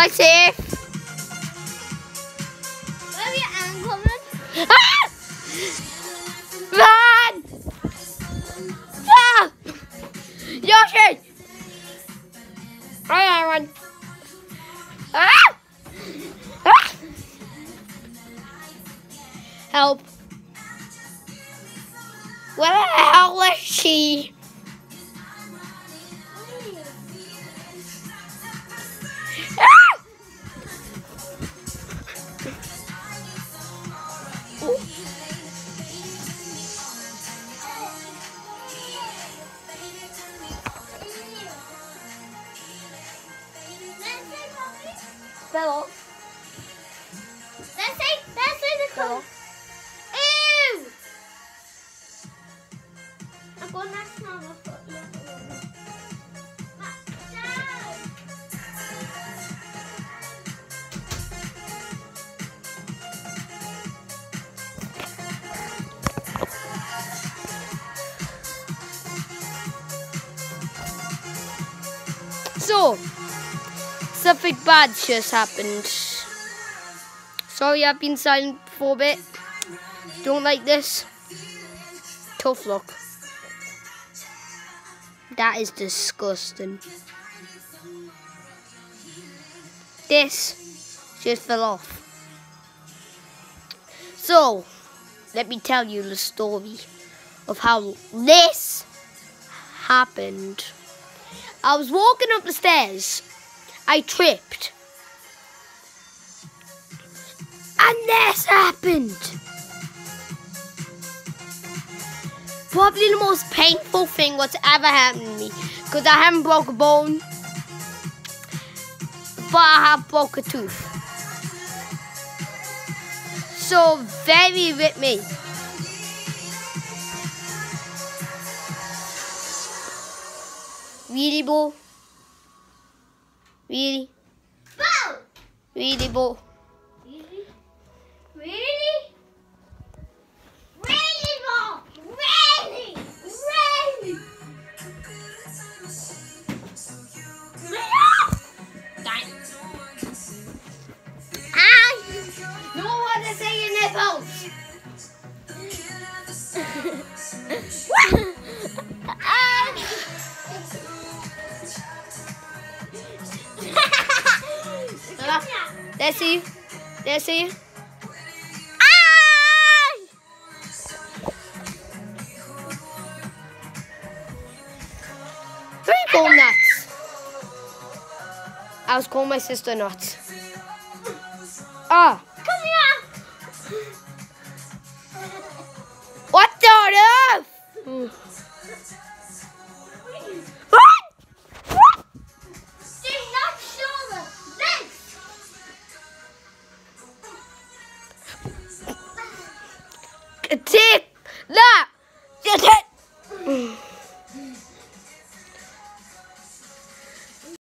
I safe? Where are your ant coming? Ah! Run! Ah! Yoshi! I run. Ah! Ah! Help. Where the hell is she? Ah! Fell off. Let's say the Fell code. off. Ew! I'm going to smell the foot. So, something bad just happened. Sorry I've been silent for a bit. Don't like this. Tough luck. That is disgusting. This just fell off. So, let me tell you the story of how this happened. I was walking up the stairs. I tripped. And this happened. Probably the most painful thing what's ever happened to me. Because I haven't broke a bone. But I have broke a tooth. So very with me. Really, Bo? Really? Bow! Really, Bo? Really? Really? Really, Mom? Really? Really? Ah! No one to say your nipples! Let's see. Let's see. Ah! Where you going nuts? I was calling my sister nuts. Ah. Come here! What the earth? What? Do not show the legs! Take that!